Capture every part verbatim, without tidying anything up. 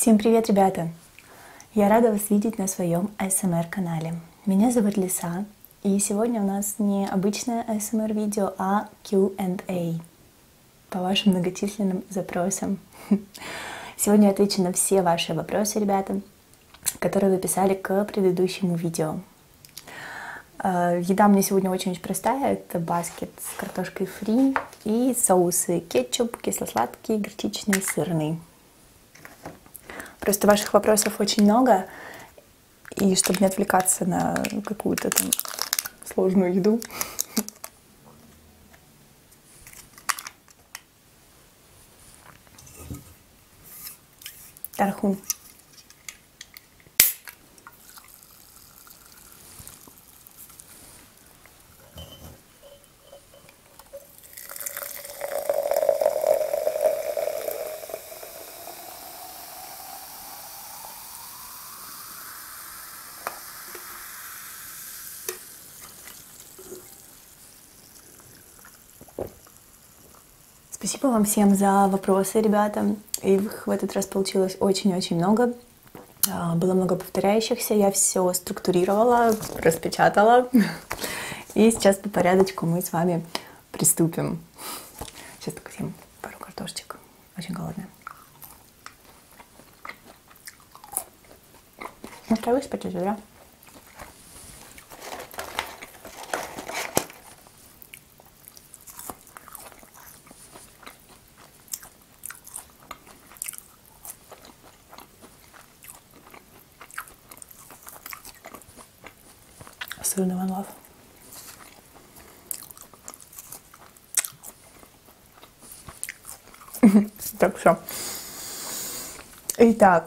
Всем привет, ребята! Я рада вас видеть на своем эй эс эм ар-канале. Меня зовут Лиса, и сегодня у нас не обычное эй эс эм ар-видео, а кью энд эй по вашим многочисленным запросам. Сегодня я отвечу на все ваши вопросы, ребята, которые вы писали к предыдущему видео. Еда мне сегодня очень-очень простая. Это баскет с картошкой фри и соусы кетчуп, кисло-сладкий, горчичный, сырный. Просто ваших вопросов очень много, и чтобы не отвлекаться на какую-то там сложную еду, тархун. Спасибо вам всем за вопросы, ребята. Их в этот раз получилось очень-очень много. Было много повторяющихся. Я все структурировала, распечатала. И сейчас по порядочку мы с вами приступим. Сейчас только съем пару картошечек. Очень голодная. Устраиваюсь по чуть-чуть, да? Сырный one love. Так, все. Итак,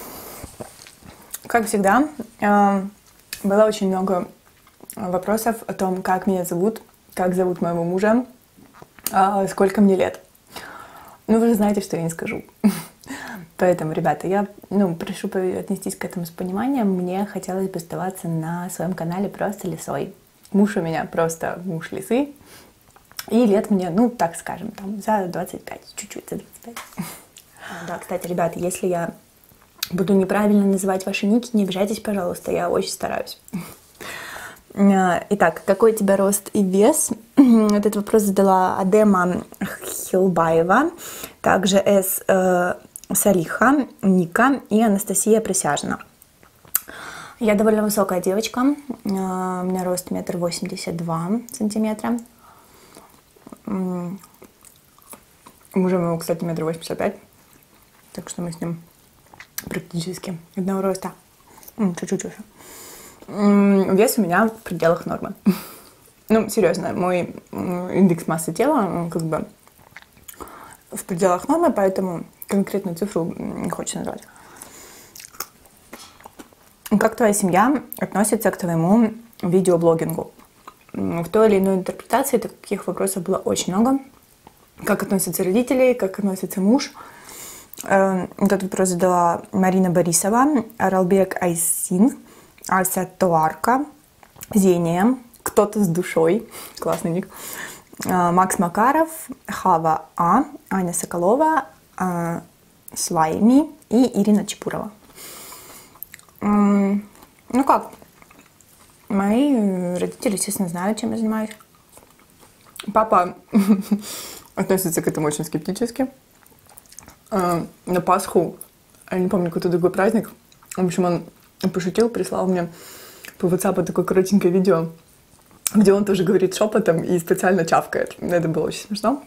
как всегда, было очень много вопросов о том, как меня зовут, как зовут моего мужа, сколько мне лет. Ну, вы же знаете, что я не скажу. Поэтому, ребята, я ну, прошу отнестись к этому с пониманием. Мне хотелось бы оставаться на своем канале просто Лисой. Муж у меня просто муж Лисы. И лет мне, ну, так скажем, там, за двадцать пять, чуть-чуть за двадцать пять. Да, кстати, ребята, если я буду неправильно называть ваши ники, не обижайтесь, пожалуйста, я очень стараюсь. Итак, какой у тебя рост и вес? Этот вопрос задала Адема Хилбаева, также С. Салиха, Ника и Анастасия Присяжна. Я довольно высокая девочка. У меня рост метр восемьдесят два сантиметра. Мужа моего, кстати, метр восемьдесят пять. Так что мы с ним практически одного роста. Чуть-чуть уже. Вес у меня в пределах нормы. Ну, серьезно, мой индекс массы тела, он как бы в пределах нормы, поэтому конкретную цифру не хочется назвать. Как твоя семья относится к твоему видеоблогингу? В той или иной интерпретации таких вопросов было очень много. Как относятся родители, как относится муж? Этот вопрос задала Марина Борисова, Аралбек Айсин, Ася Туарка, Зения, кто-то с душой, классный ник, Макс Макаров, Хава А, Аня Соколова, Слайми и Ирина Чепурова. Ну как? Мои родители, естественно, знают, чем я занимаюсь. Папа относится к этому очень скептически. На Пасху, я не помню, какой-то другой праздник, в общем, он пошутил, прислал мне по WhatsApp такое коротенькое видео, где он тоже говорит шепотом и специально чавкает. Это было очень смешно.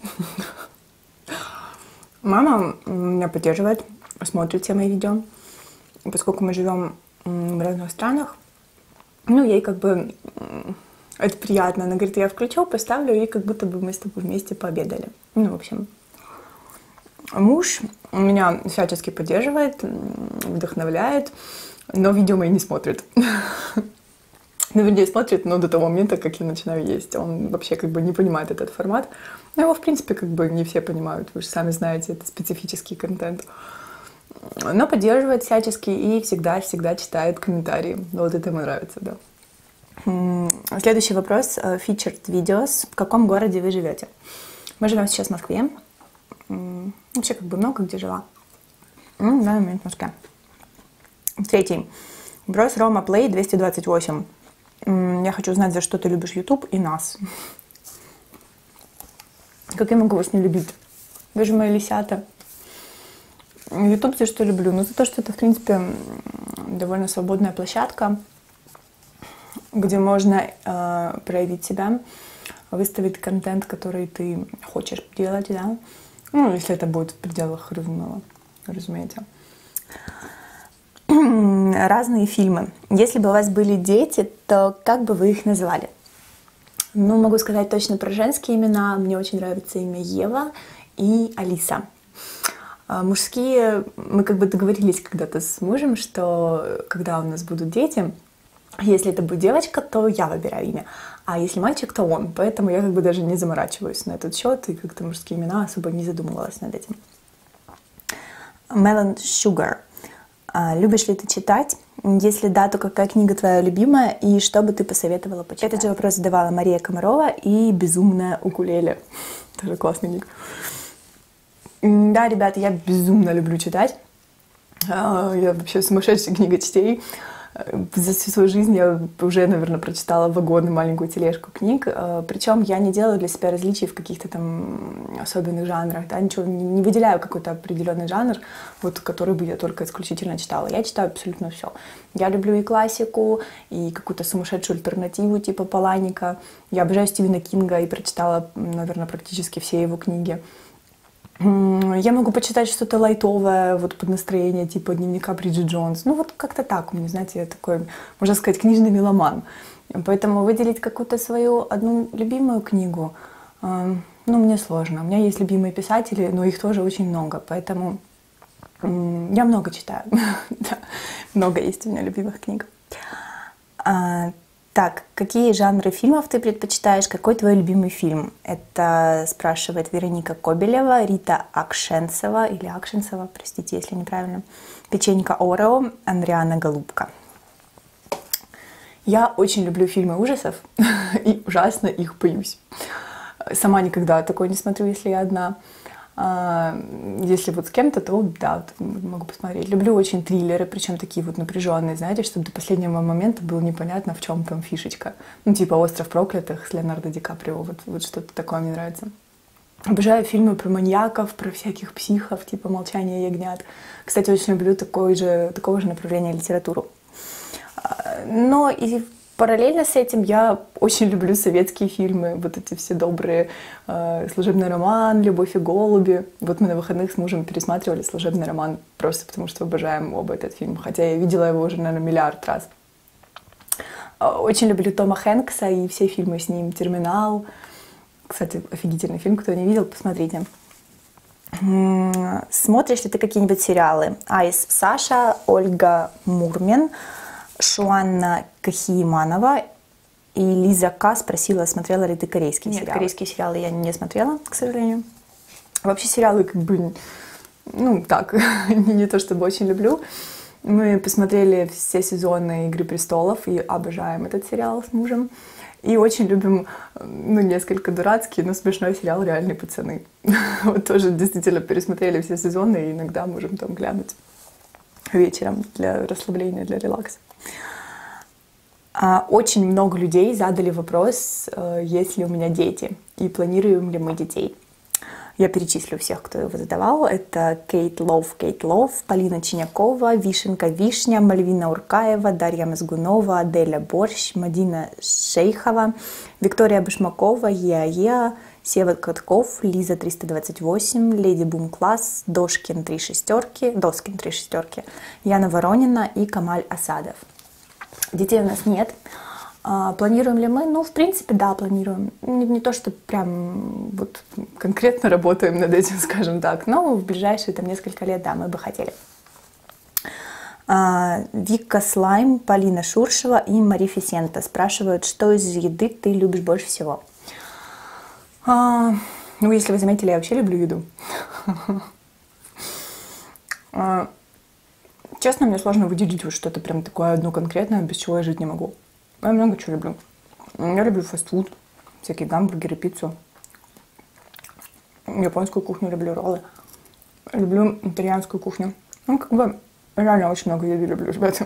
Мама меня поддерживает, смотрит все мои видео. Поскольку мы живем в разных странах, ну, ей как бы это приятно. Она говорит, я включу, поставлю, и как будто бы мы с тобой вместе пообедали. Ну, в общем, муж меня всячески поддерживает, вдохновляет, но видео мои не смотрит. Ну, вернее, смотрит, но до того момента, как я начинаю есть. Он вообще как бы не понимает этот формат. Но его, в принципе, как бы не все понимают. Вы же сами знаете, это специфический контент. Но поддерживает всячески и всегда-всегда читает комментарии. Вот это ему нравится, да. Следующий вопрос. Featured videos. В каком городе вы живете? Мы живем сейчас в Москве. Вообще как бы много где жила. Ну, в данный момент в Москве. Третий. Брось Рома Плей двести двадцать восемь. Я хочу знать, за что ты любишь YouTube и нас. Как я могу вас не любить? Вы же мои лисята. YouTube за что люблю? Ну, за то, что это, в принципе, довольно свободная площадка, где можно э, проявить себя, выставить контент, который ты хочешь делать, да? Ну, если это будет в пределах разумного, разумеется. Разные фильмы. Если бы у вас были дети, то как бы вы их назвали? Ну, могу сказать точно про женские имена. Мне очень нравится имя Ева и Алиса. А мужские, мы как бы договорились когда-то с мужем, что когда у нас будут дети, если это будет девочка, то я выбираю имя, а если мальчик, то он. Поэтому я как бы даже не заморачиваюсь на этот счет и как-то мужские имена особо не задумывалась над этим. Melon Sugar. А, любишь ли ты читать? Если да, то какая книга твоя любимая и что бы ты посоветовала почитать? Этот же вопрос задавала Мария Комарова и «Безумная укулеле». Тоже классный ник. Да, ребята, я безумно люблю читать. Я вообще сумасшедший книгочтей. За всю свою жизнь я уже, наверное, прочитала вагон и маленькую тележку книг. Причем я не делаю для себя различий в каких-то там особенных жанрах, да, ничего, не выделяю какой-то определенный жанр, вот, который бы я только исключительно читала. Я читаю абсолютно все. Я люблю и классику, и какую-то сумасшедшую альтернативу типа Паланика. Я обожаю Стивена Кинга и прочитала, наверное, практически все его книги. Я могу почитать что-то лайтовое, вот под настроение, типа дневника Бриджит Джонс. Ну вот как-то так у меня, знаете, я такой, можно сказать, книжный меломан. Поэтому выделить какую-то свою одну любимую книгу, ну, мне сложно. У меня есть любимые писатели, но их тоже очень много, поэтому я много читаю. Много есть у меня любимых книг. Так, какие жанры фильмов ты предпочитаешь? Какой твой любимый фильм? Это спрашивает Вероника Кобелева, Рита Акшенцева, или Акшенцева, простите, если неправильно, Печенька Орео, Андриана Голубка. Я очень люблю фильмы ужасов и ужасно их боюсь. Сама никогда такое не смотрю, если я одна. Если вот с кем-то, то да, могу посмотреть. Люблю очень триллеры, причем такие вот напряженные, знаете, чтобы до последнего момента было непонятно, в чем там фишечка. Ну, типа «Остров проклятых» с Леонардо Ди Каприо, вот, вот что-то такое мне нравится. Обожаю фильмы про маньяков, про всяких психов, типа «Молчание ягнят». Кстати, очень люблю такой же, такого же направления литературу. Но и параллельно с этим я очень люблю советские фильмы, вот эти все добрые, э, «Служебный роман», «Любовь и голуби». Вот мы на выходных с мужем пересматривали «Служебный роман», просто потому что обожаем оба этот фильм, хотя я видела его уже, наверное, миллиард раз. Очень люблю Тома Хэнкса и все фильмы с ним, «Терминал». Кстати, офигительный фильм, кто не видел, посмотрите. Смотришь ли ты какие-нибудь сериалы? Айс Саша, Ольга Мурмен, Шуанна Кахииманова и Лиза К. спросила, смотрела ли ты корейские Нет, сериалы. Нет, корейские сериалы я не смотрела, к сожалению. Вообще сериалы как бы, ну так, не то чтобы очень люблю. Мы посмотрели все сезоны «Игры престолов» и обожаем этот сериал с мужем. И очень любим, ну, несколько дурацкий, но смешной сериал «Реальные пацаны». Вот тоже действительно пересмотрели все сезоны и иногда можем там глянуть вечером для расслабления, для релакса. Очень много людей задали вопрос, есть ли у меня дети и планируем ли мы детей. Я перечислю всех, кто его задавал. Это Кейт Лов, Кейт Лов, Полина Чинякова, Вишенка Вишня, Мальвина Уркаева, Дарья Мозгунова, Аделя Борщ, Мадина Шейхова, Виктория Башмакова, Еа-Еа, Сева Катков, Лиза триста двадцать восемь, Леди Бум Класс, Дошкин три шестерки, Доскин три шестерки, Яна Воронина и Камаль Асадов. Детей у нас нет. А, планируем ли мы? Ну, в принципе, да, планируем. Не, не то, что прям вот конкретно работаем над этим, скажем так, но в ближайшие там несколько лет, да, мы бы хотели. А, Вика Слайм, Полина Шуршева и Мари Фисента спрашивают, что из еды ты любишь больше всего? А, ну, если вы заметили, я вообще люблю еду. а, Честно, мне сложно выделить вот что-то прям такое одно конкретное, без чего я жить не могу. Я много чего люблю. Я люблю фастфуд, всякие гамбургеры, пиццу. Японскую кухню люблю, роллы. Люблю итальянскую кухню. Ну, как бы, реально очень много еды люблю, ребята.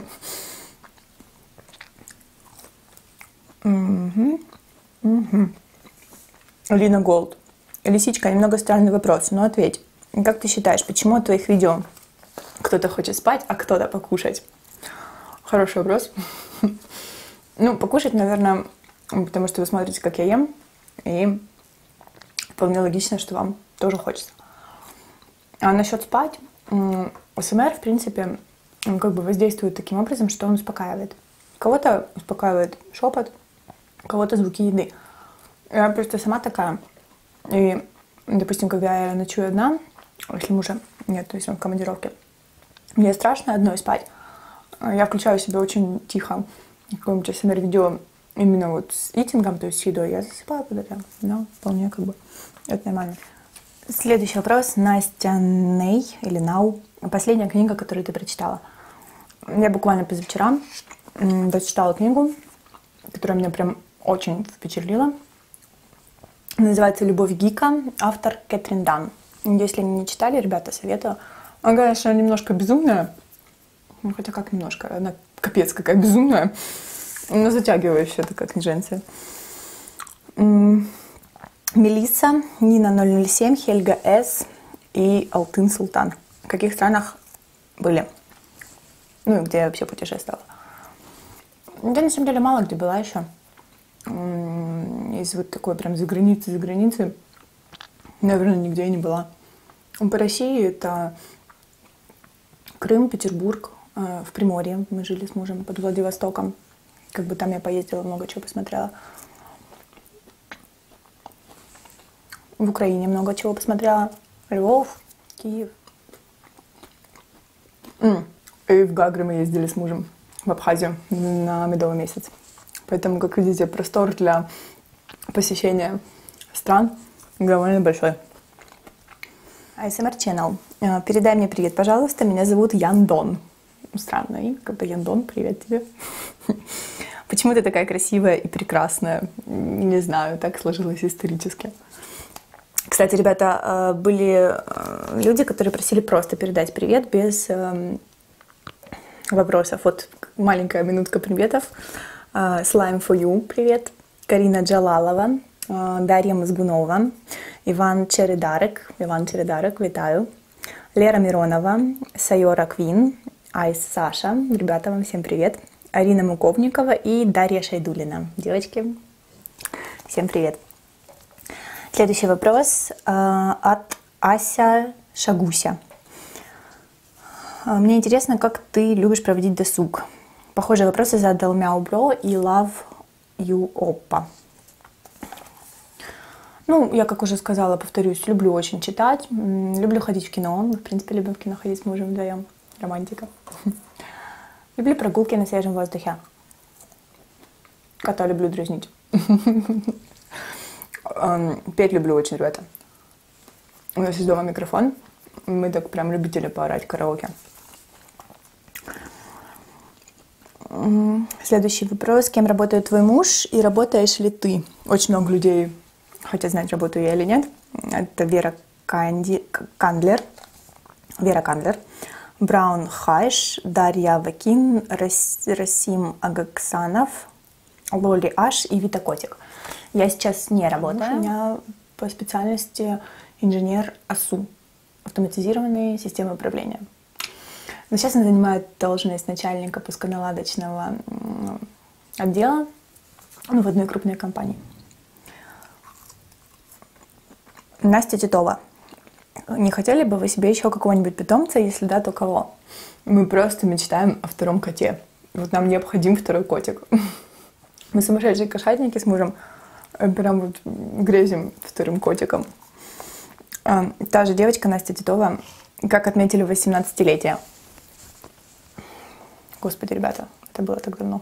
Угу. Угу. Лина Голд. Лисичка, немного странный вопрос, но ответь. Как ты считаешь, почему от твоих видео кто-то хочет спать, а кто-то покушать? Хороший вопрос. Ну, покушать, наверное, потому что вы смотрите, как я ем, и вполне логично, что вам тоже хочется. А насчет спать, АСМР, в принципе, он как бы воздействует таким образом, что он успокаивает. Кого-то успокаивает шепот, кого-то звуки еды. Я просто сама такая. И, допустим, когда я ночую одна, если мужа нет, то есть он в командировке, мне страшно одной спать. Я включаю себе очень тихо какое-нибудь АСМР-видео именно вот с итингом, то есть с едой. Я засыпаю под это, но вполне как бы это нормально. Следующий вопрос. Настя Ней или Нау. Последняя книга, которую ты прочитала. Я буквально позавчера дочитала книгу, которая меня прям очень впечатлила. Называется «Любовь Гика», автор Кэтрин Дан. Если не читали, ребята, советую. Она, конечно, немножко безумная. Ну, хотя как немножко, она капец какая безумная. Но затягивающая такая книженция. Мелисса, Нина ноль ноль семь, Хельга С. и Алтын Султан. В каких странах были? Ну и где я вообще путешествовала? Да, на самом деле, мало где была еще. Из вот такой прям за границей, за границей, наверное, нигде я не была. По России это Крым, Петербург, в Приморье мы жили с мужем под Владивостоком. Как бы там я поездила, много чего посмотрела. В Украине много чего посмотрела. Львов, Киев. И в Гагры мы ездили с мужем в Абхазию на медовый месяц. Поэтому, как видите, простор для посещения стран довольно большой. АСМР Channel. Передай мне привет, пожалуйста. Меня зовут Яндон. Странно, и когда Яндон, привет тебе. Почему ты такая красивая и прекрасная? Не знаю, так сложилось исторически. Кстати, ребята, были люди, которые просили просто передать привет без вопросов. Вот маленькая минутка приветов. Slime for you, привет. Карина Джалалова, Дарья Мозгунова, Иван Чередарек, Иван Чередарек, витаю. Лера Миронова, Сайора Квин, Айс Саша, ребята, вам всем привет. Арина Муковникова и Дарья Шайдулина. Девочки, всем привет. Следующий вопрос от Ася Шагуся. Мне интересно, как ты любишь проводить досуг. Похожие вопросы задал Мяу Бро и Love You Oppa. Ну, я, как уже сказала, повторюсь, люблю очень читать, люблю ходить в кино. Мы, в принципе, любим в кино ходить с мужем вдвоем. Романтика. Люблю прогулки на свежем воздухе. Кота люблю дразнить. Петь люблю очень, ребята. У нас есть дома микрофон. Мы так прям любители поорать караоке. Следующий вопрос. Кем работает твой муж и работаешь ли ты? Очень много людей хотят знать, работаю я или нет. Это Вера Канди... Кандлер. Вера Кандлер. Браун Хайш. Дарья Вакин. Рас... Расим Агаксанов. Лоли Аш и Вита Котик. Я сейчас не работаю. У меня по специальности инженер АСУ. Автоматизированные системы управления. Но сейчас она занимает должность начальника пусконаладочного отдела, ну, в одной крупной компании. Настя Титова. Не хотели бы вы себе еще какого-нибудь питомца? Если да, то кого? Мы просто мечтаем о втором коте. Вот нам необходим второй котик. Мы сумасшедшие кошатники с мужем. Прям вот грезим вторым котиком. Та же девочка Настя Титова, как отметили восемнадцатилетие. Господи, ребята, это было так давно.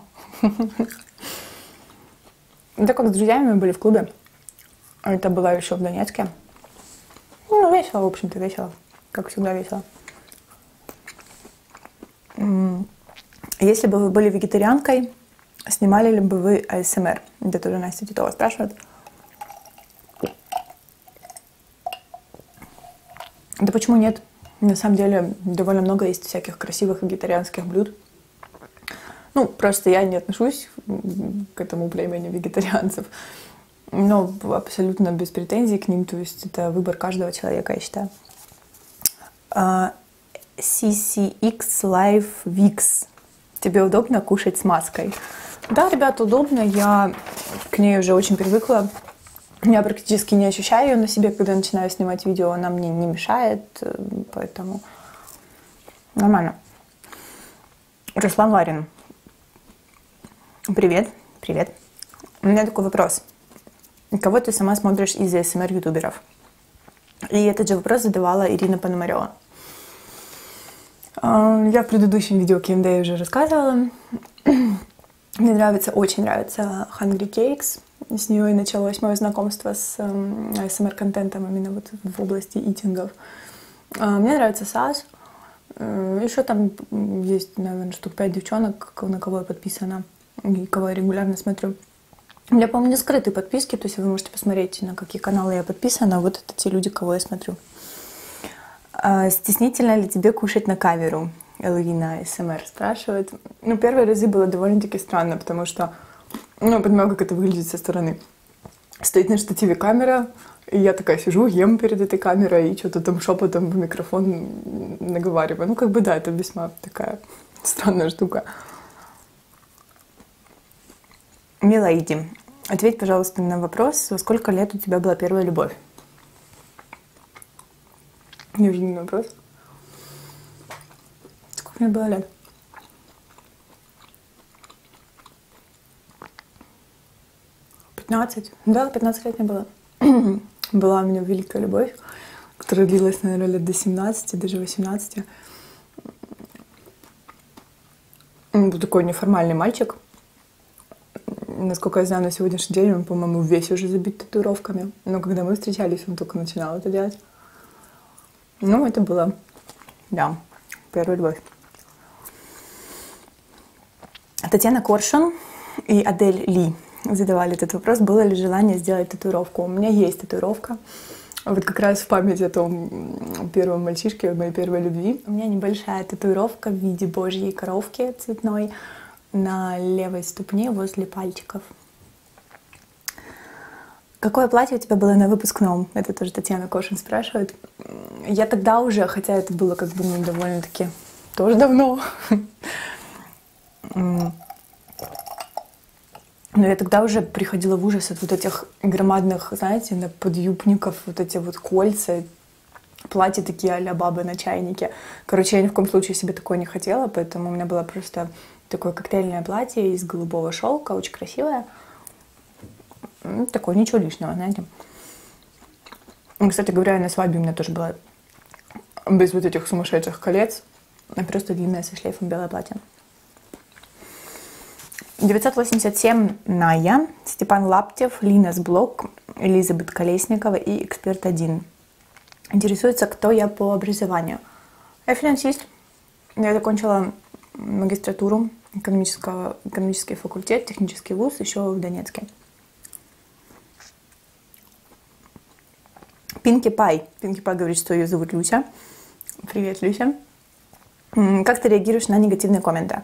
Так как с друзьями мы были в клубе. Это было еще в Донецке. Ну, весело, в общем-то, весело. Как всегда, весело. Если бы вы были вегетарианкой, снимали ли бы вы АСМР? Это тоже Настя Титова спрашивает. Да почему нет? На самом деле довольно много есть всяких красивых вегетарианских блюд. Ну, просто я не отношусь к этому племени вегетарианцев, но абсолютно без претензий к ним, то есть это выбор каждого человека, я считаю. си си икс Live Vix. Тебе удобно кушать с маской? Да, ребята, удобно. Я к ней уже очень привыкла. Я практически не ощущаю ее на себе, когда я начинаю снимать видео. Она мне не мешает, поэтому нормально. Руслан Ларин. Привет. Привет. У меня такой вопрос. Кого ты сама смотришь из эс эм эр-ютуберов? И этот же вопрос задавала Ирина Пономарева. Я в предыдущем видео кью энд эй уже рассказывала. Мне нравится, очень нравится Hungry Cakes. С нее и началось мое знакомство с эс эм эр-контентом именно вот в области итингов. Мне нравится Сас. Еще там есть, наверное, штук пять девчонок, на кого я подписана и кого я регулярно смотрю. У меня, по-моему, не скрытые подписки, то есть вы можете посмотреть, на какие каналы я подписана. Вот это те люди, кого я смотрю. Стеснительно ли тебе кушать на камеру? Элвина эс эм эр спрашивает. Ну, первые разы было довольно-таки странно, потому что, ну, я понимаю, как это выглядит со стороны. Стоит на штативе камера, и я такая сижу, ем перед этой камерой, и что-то там шепотом в микрофон наговариваю. Ну, как бы да, это весьма такая странная штука. Милаиди, ответь, пожалуйста, на вопрос, во сколько лет у тебя была первая любовь? Неожиданный вопрос. Сколько мне было лет? пятнадцать. Да, пятнадцать лет мне было. Была у меня великая любовь, которая длилась, наверное, лет до семнадцати, даже восемнадцати. Он был такой неформальный мальчик. Насколько я знаю, на сегодняшний день он, по-моему, весь уже забит татуировками. Но когда мы встречались, он только начинал это делать. Ну, это было, да, первая любовь. Татьяна Коршун и Адель Ли задавали этот вопрос, было ли желание сделать татуировку. У меня есть татуировка. Вот как раз в память о том первом мальчишке, моей первой любви. У меня небольшая татуировка в виде божьей коровки цветной на левой ступне возле пальчиков. Какое платье у тебя было на выпускном? Это тоже Татьяна Кошин спрашивает. Я тогда уже, хотя это было как бы ну, довольно-таки тоже давно, но я тогда уже приходила в ужас от вот этих громадных, знаете, на подъюбников, вот эти вот кольца, платья такие а-ля бабы на чайнике. Короче, я ни в коем случае себе такое не хотела, поэтому у меня было просто такое коктейльное платье из голубого шелка, очень красивое. Такое, ничего лишнего, знаете. Кстати говоря, на свадьбе у меня тоже было без вот этих сумасшедших колец, а просто длинное со шлейфом белое платье. девятьсот восемьдесят семь Ная, Степан Лаптев, Линас Блок, Элизабет Колесникова и Эксперт один. Интересуется, кто я по образованию. Я финансист. Я закончила магистратуру, экономический факультет, технический вуз еще в Донецке. Пинки Пай. Пинки Пай говорит, что ее зовут Люся. Привет, Люся. Как ты реагируешь на негативные комменты?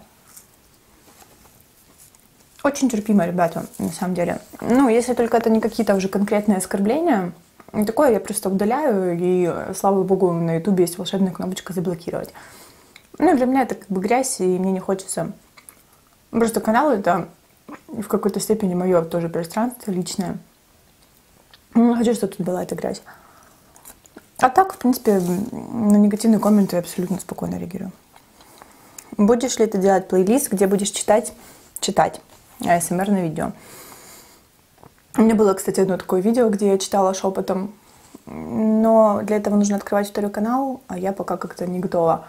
Очень терпимо, ребята, на самом деле. Ну, если только это не какие-то уже конкретные оскорбления, такое я просто удаляю, и, слава богу, на ютубе есть волшебная кнопочка «Заблокировать». Ну, для меня это как бы грязь, и мне не хочется... Просто канал — это в какой-то степени мое тоже пространство личное. Не хочу, чтобы тут была эта грязь. А так, в принципе, на негативные комменты я абсолютно спокойно реагирую. Будешь ли ты делать плейлист, где будешь читать, читать а эс эм эр на видео? У меня было, кстати, одно такое видео, где я читала шепотом, но для этого нужно открывать второй канал, а я пока как-то не готова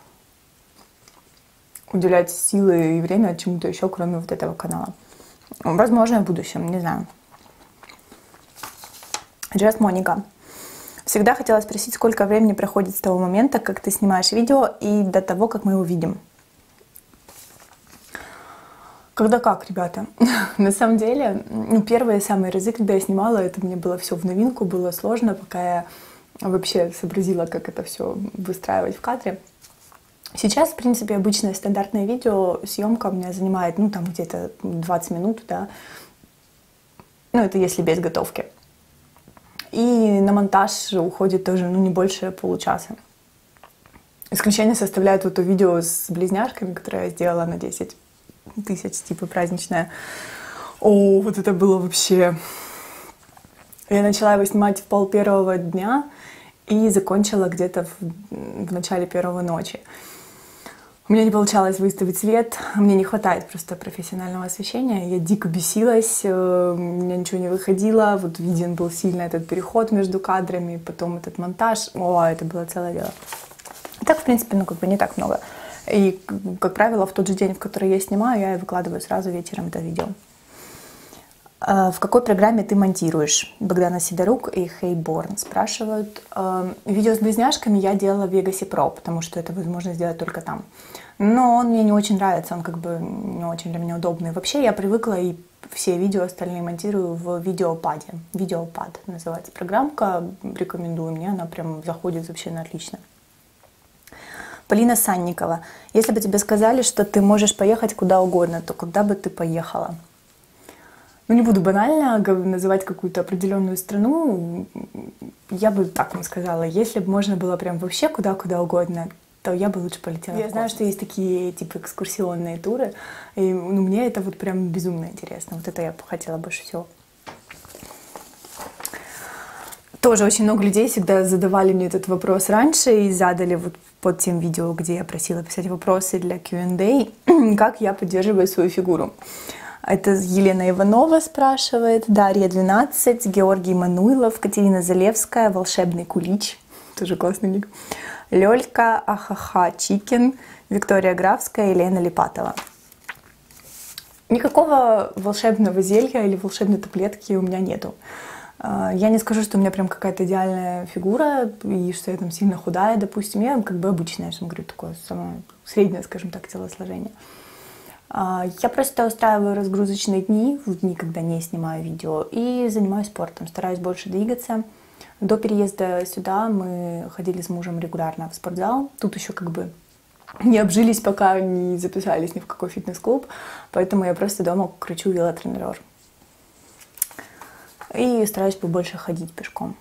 уделять силы и время чему-то еще, кроме вот этого канала. Возможно, в будущем, не знаю. Джаз Моника. Всегда хотела спросить, сколько времени проходит с того момента, как ты снимаешь видео, и до того, как мы его видим. Когда как, ребята? На самом деле, ну, первые самые разы, когда я снимала, это мне было все в новинку, было сложно, пока я вообще сообразила, как это все выстраивать в кадре. Сейчас, в принципе, обычное стандартное видео, съемка у меня занимает, ну, там где-то двадцать минут, да. Ну, это если без готовки. И на монтаж уходит тоже, ну, не больше получаса. Исключение составляет вот то видео с близняшками, которое я сделала на десять тысяч, типа праздничное. О, вот это было вообще... Я начала его снимать в пол первого дня и закончила где-то в, в начале первого ночи. У меня не получалось выставить свет, мне не хватает просто профессионального освещения. Я дико бесилась, у меня ничего не выходило. Вот виден был сильно этот переход между кадрами, потом этот монтаж. О, это было целое дело. Так, в принципе, ну как бы не так много. И, как правило, в тот же день, в который я снимаю, я и выкладываю сразу вечером это видео. В какой программе ты монтируешь? Богдана Сидорук и Хейборн спрашивают. Видео с близняшками я делала в Vegas Pro, потому что это возможно сделать только там. Но он мне не очень нравится, он как бы не очень для меня удобный. Вообще я привыкла и все видео остальные монтирую в видеопаде. Видеопад называется программка, рекомендую, мне она прям заходит вообще на отлично. Полина Санникова. Если бы тебе сказали, что ты можешь поехать куда угодно, то куда бы ты поехала? Ну, не буду банально называть какую-то определенную страну. Я бы так вам сказала, если бы можно было прям вообще куда-куда угодно, то я бы лучше полетела. Я знаю, что есть такие типа экскурсионные туры, и ну, мне это вот прям безумно интересно. Вот это я хотела больше всего. Тоже очень много людей всегда задавали мне этот вопрос раньше и задали вот под тем видео, где я просила писать вопросы для кью энд эй, как я поддерживаю свою фигуру. Это Елена Иванова спрашивает, Дарья двенадцать, Георгий Мануилов, Катерина Залевская, Волшебный Кулич, тоже классный ник, Лёлька, Ахаха Чикин, Виктория Графская, Елена Липатова. Никакого волшебного зелья или волшебной таблетки у меня нету. Я не скажу, что у меня прям какая-то идеальная фигура и что я там сильно худая, допустим. Я как бы обычная, я говорю, такое самое среднее, скажем так, телосложение. Я просто устраиваю разгрузочные дни, в дни, когда не снимаю видео, и занимаюсь спортом, стараюсь больше двигаться. До переезда сюда мы ходили с мужем регулярно в спортзал. Тут еще как бы не обжились, пока не записались ни в какой фитнес-клуб, поэтому я просто дома кручу велотренажер. И стараюсь побольше ходить пешком.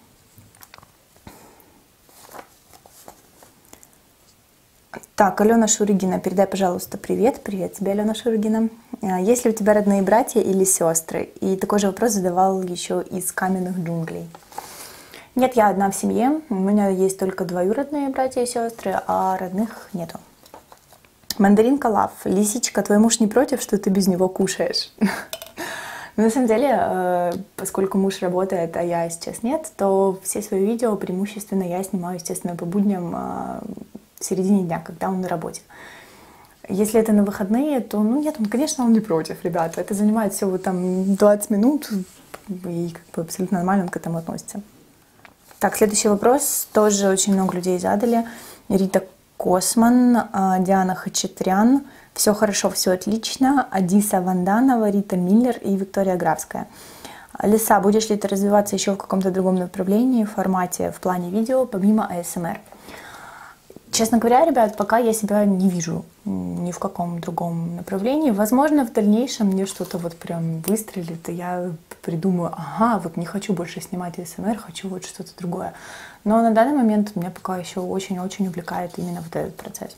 Так, Алена Шурыгина, передай, пожалуйста, привет. Привет тебе, Алена Шурыгина. Есть ли у тебя родные братья или сестры? И такой же вопрос задавал еще из каменных джунглей. Нет, я одна в семье. У меня есть только двоюродные братья и сестры, а родных нету. Мандаринка Лав. Лисичка, твой муж не против, что ты без него кушаешь? На самом деле, поскольку муж работает, а я сейчас нет, то все свои видео преимущественно я снимаю, естественно, по будням в середине дня, когда он на работе. Если это на выходные, то, ну, нет, он, конечно, он не против, ребята. Это занимает всего там двадцать минут, и как бы абсолютно нормально он к этому относится. Так, следующий вопрос. Тоже очень много людей задали. Рита Косман, Диана Хачатрян. Все хорошо, все отлично. Адиса Ванданова, Рита Миллер и Виктория Графская. Лиса, будешь ли ты развиваться еще в каком-то другом направлении, формате, в плане видео, помимо а эс эм эр? Честно говоря, ребят, пока я себя не вижу ни в каком другом направлении. Возможно, в дальнейшем мне что-то вот прям выстрелит, и я придумаю, ага, вот не хочу больше снимать а эс эм эр, хочу вот что-то другое. Но на данный момент меня пока еще очень-очень увлекает именно вот этот процесс.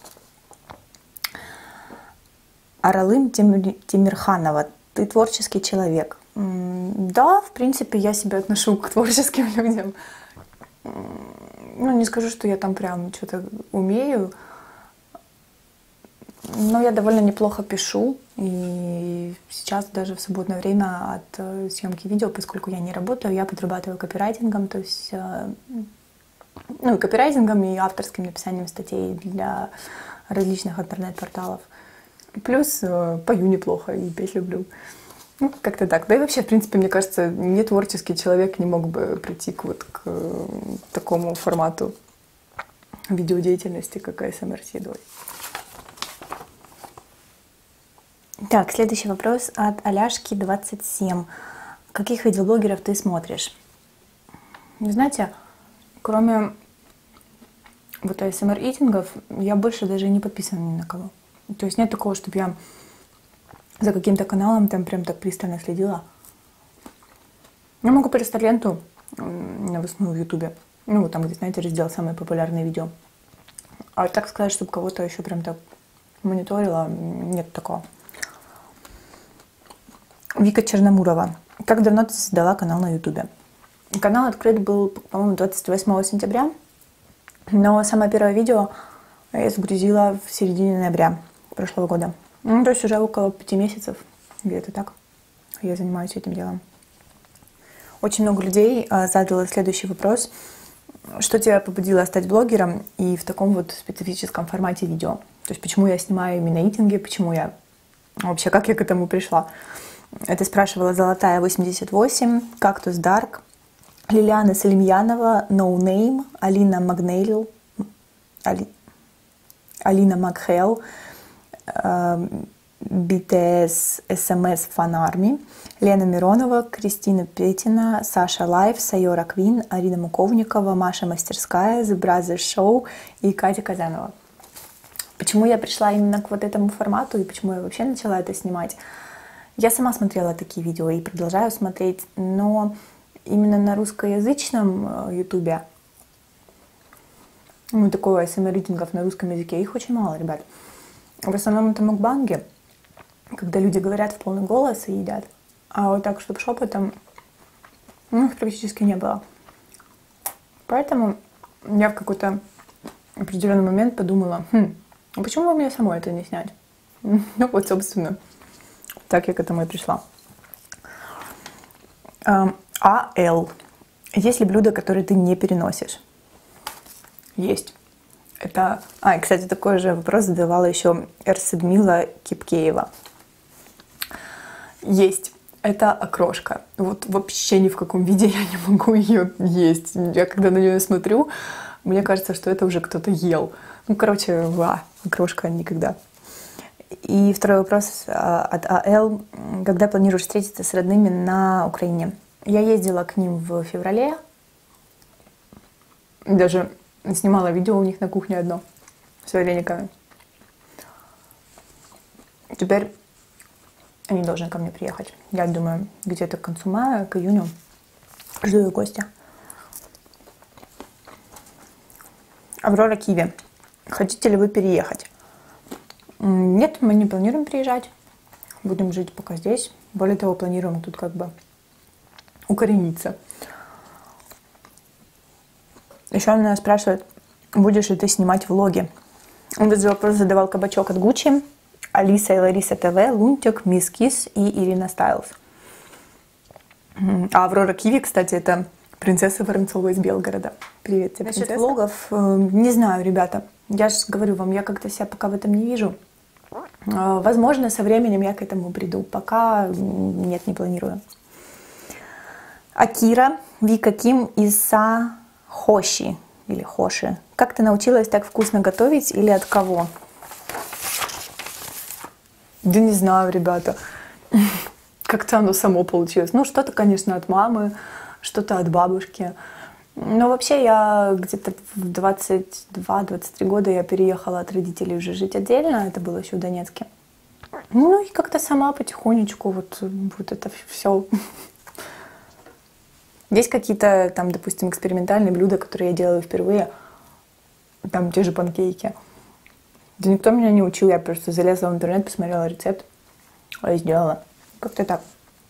Аралым Тимирханова, ты творческий человек. Да, в принципе, я себя отношу к творческим людям. Ну, не скажу, что я там прям что-то умею, но я довольно неплохо пишу. И сейчас даже в свободное время от съемки видео, поскольку я не работаю, я подрабатываю копирайтингом, то есть ну, копирайтингом и авторским написанием статей для различных интернет-порталов. Плюс пою неплохо и петь люблю. Ну, как-то так. Да и вообще, в принципе, мне кажется, не творческий человек не мог бы прийти к, вот, к такому формату видеодеятельности, как а эс эм эр с едой. Так, следующий вопрос от Аляшки двадцать семь. Каких видеоблогеров ты смотришь? Вы знаете, кроме вот эй эс эм ар-итингов, я больше даже не подписана ни на кого. То есть нет такого, чтобы я за каким-то каналом там прям так пристально следила. Я могу полистать ленту новостную в Ютубе. Ну, вот там, где, знаете, раздел «Самые популярные видео». А так сказать, чтобы кого-то еще прям так мониторила, нет такого. Вика Черномурова. Как давно ты создала канал на Ютубе? Канал открыт был, по-моему, двадцать восьмого сентября, но самое первое видео я загрузила в середине ноября прошлого года. Ну, то есть уже около пяти месяцев, где-то так, я занимаюсь этим делом. Очень много людей задало следующий вопрос. Что тебя побудило стать блогером и в таком вот специфическом формате видео? То есть почему я снимаю именно итинги, почему я... Вообще, как я к этому пришла? Это спрашивала Золотая восемьдесят восемь, Кактус Дарк, Лилиана Салимьянова, No Name, Алина Магнейл, Али... Алина Макхел, би ти эс эс эм эс Fan Army, Лена Миронова, Кристина Петина, Саша Лайв, Сайора Квин, Арина Муковникова, Маша Мастерская, The Brothers Show и Катя Казанова. Почему я пришла именно к вот этому формату и почему я вообще начала это снимать? Я сама смотрела такие видео и продолжаю смотреть, но именно на русскоязычном ютубе, ну, такого эй эс эм ар-итингов на русском языке, их очень мало, ребят. В основном это мукбанги, когда люди говорят в полный голос и едят. А вот так, чтобы шепотом, ну, их практически не было. Поэтому я в какой-то определенный момент подумала, хм, а почему бы мне самой это не снять? Ну вот, собственно, так я к этому и пришла. А Л. Есть ли блюда, которые ты не переносишь? Есть. Это... А, и, кстати, такой же вопрос задавала еще Эрсидмила Кипкеева. Есть. Это окрошка. Вот вообще ни в каком виде я не могу ее есть. Я когда на нее смотрю, мне кажется, что это уже кто-то ел. Ну, короче, ва, окрошка никогда. И второй вопрос от А Л. Когда планируешь встретиться с родными на Украине? Я ездила к ним в феврале. Даже снимала видео у них на кухне одно с варениками. Теперь они должны ко мне приехать. Я думаю, где-то к концу мая, к июню жду их гостя. Аврора Киви. Хотите ли вы переехать? Нет, мы не планируем приезжать. Будем жить пока здесь. Более того, планируем тут как бы укорениться. Еще она спрашивает, будешь ли ты снимать влоги? Этот же вопрос задавал Кабачок от Гуччи, Алиса и Лариса ТВ, Лунтик, Мисс Кис и Ирина Стайлз. А Аврора Киви, кстати, это принцесса Воронцова из Белгорода. Привет тебе, принцесса. Насчет влогов, не знаю, ребята. Я же говорю вам, я как-то себя пока в этом не вижу. Возможно, со временем я к этому приду. Пока нет, не планирую. Акира, Вика Ким из Сахоши или Хоши. Как ты научилась так вкусно готовить или от кого? Да не знаю, ребята. Как-то оно само получилось. Ну, что-то, конечно, от мамы, что-то от бабушки. Но вообще я где-то в двадцать два — двадцать три года я переехала от родителей уже жить отдельно. Это было еще в Донецке. Ну и как-то сама потихонечку вот, вот это все. Есть какие-то там, допустим, экспериментальные блюда, которые я делаю впервые. Там те же панкейки. Да никто меня не учил, я просто залезла в интернет, посмотрела рецепт и сделала. Как-то так.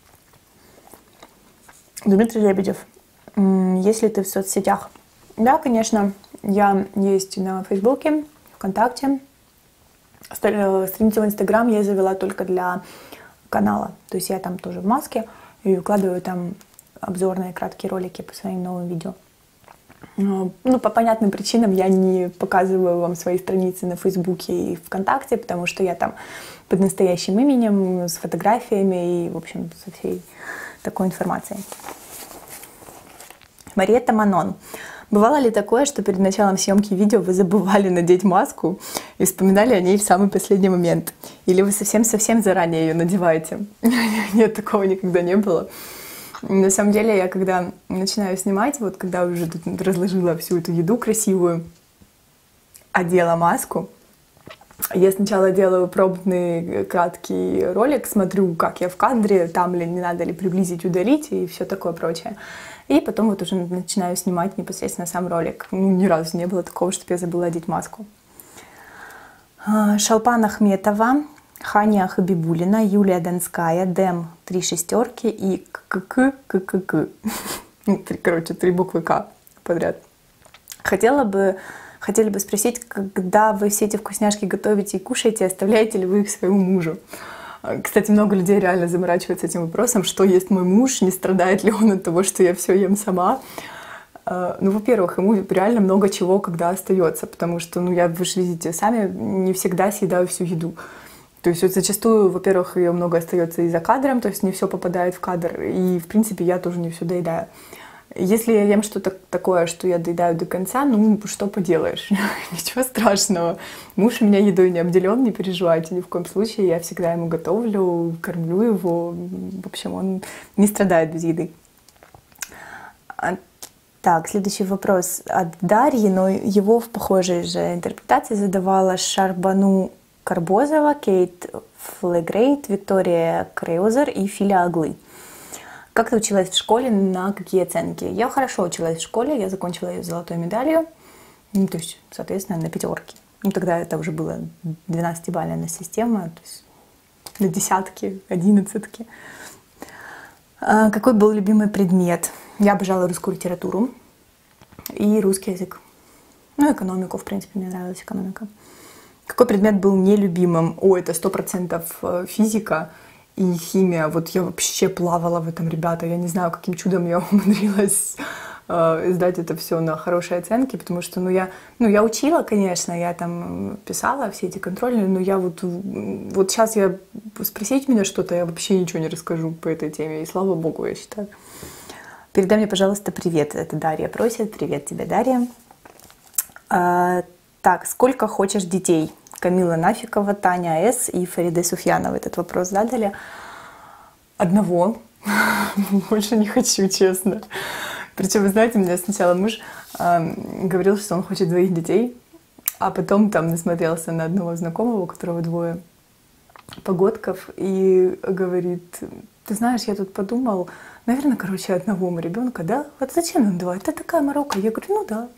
Дмитрий Лебедев. Если ты в соцсетях? Да, конечно. Я есть на Фейсбуке, ВКонтакте. Страницу в Инстаграм я завела только для канала. То есть я там тоже в маске и выкладываю там обзорные краткие ролики по своим новым видео. Ну, по понятным причинам я не показываю вам свои страницы на Фейсбуке и ВКонтакте, потому что я там под настоящим именем, с фотографиями и, в общем, со всей такой информацией. Мариетта Манон. Бывало ли такое, что перед началом съемки видео вы забывали надеть маску и вспоминали о ней в самый последний момент? Или вы совсем-совсем заранее ее надеваете? Нет, такого никогда не было. На самом деле, я когда начинаю снимать, вот когда уже тут разложила всю эту еду красивую, одела маску, я сначала делаю пробный краткий ролик, смотрю, как я в кадре, там ли не надо ли приблизить, удалить и все такое прочее. И потом вот уже начинаю снимать непосредственно сам ролик. Ну, ни разу не было такого, чтобы я забыла одеть маску. Шалпан Ахметова, Ханя Хабибулина, Юлия Донская, Дэм три шестерки и КК, ККК. Короче, три буквы К подряд. Хотела бы, хотели бы спросить, когда вы все эти вкусняшки готовите и кушаете, оставляете ли вы их своему мужу? Кстати, много людей реально заморачиваются этим вопросом, что ест мой муж, не страдает ли он от того, что я все ем сама. Ну, во-первых, ему реально много чего, когда остается, потому что, ну, я, вы же видите, сами не всегда съедаю всю еду. То есть вот зачастую, во-первых, ее много остается и за кадром, то есть не все попадает в кадр, и, в принципе, я тоже не все доедаю. Если я ем что-то такое, что я доедаю до конца, ну, что поделаешь, ничего страшного. Муж у меня едой не обделен, не переживайте ни в коем случае, я всегда ему готовлю, кормлю его, в общем, он не страдает без еды. Так, следующий вопрос от Дарьи, но его в похожей же интерпретации задавала Шарбану Карбозова, Кейт Флегрейт, Виктория Крейозер и Филя Аглы. Как ты училась в школе, на какие оценки? Я хорошо училась в школе, я закончила ее с золотой медалью, ну, то есть, соответственно, на пятерке. Ну, тогда это уже была двенадцатибалльная система, то есть на десятки, одиннадцатки. А какой был любимый предмет? Я обожала русскую литературу и русский язык. Ну, экономику, в принципе, мне нравилась экономика. Какой предмет был нелюбимым? О, это сто процентов физика и химия. Вот я вообще плавала в этом, ребята. Я не знаю, каким чудом я умудрилась э, сдать это все на хорошие оценки, потому что, ну, я, ну, я учила, конечно, я там писала все эти контрольные, но я вот, вот сейчас я спросить меня что-то, я вообще ничего не расскажу по этой теме, и слава богу, я считаю. Передай мне, пожалуйста, привет. Это Дарья просит. Привет тебе, Дарья. А, так, сколько хочешь детей? Камила Нафикова, Таня С. и Фариде Суфьянова этот вопрос задали. Одного. Больше не хочу, честно. Причем, вы знаете, у меня сначала муж э, говорил, что он хочет двоих детей, а потом там насмотрелся на одного знакомого, у которого двое погодков, и говорит: ты знаешь, я тут подумал, наверное, короче, одного ребенка, да? Вот зачем нам два? Это такая морока. Я говорю, ну да.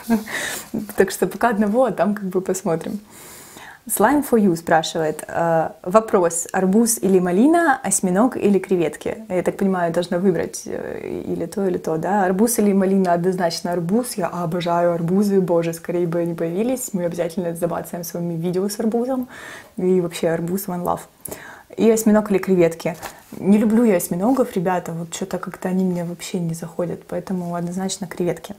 Так что пока одного, а там как бы посмотрим. Slime for you спрашивает. Вопрос: арбуз или малина, осьминог или креветки? Я так понимаю, я должна выбрать или то, или то, да? Арбуз или малина? Однозначно арбуз. Я обожаю арбузы. Боже, скорее бы они появились. Мы обязательно забацаем с вами видео с арбузом. И вообще арбуз one love. И осьминог или креветки. Не люблю я осьминогов, ребята, вот что-то как-то они мне вообще не заходят, поэтому однозначно креветки.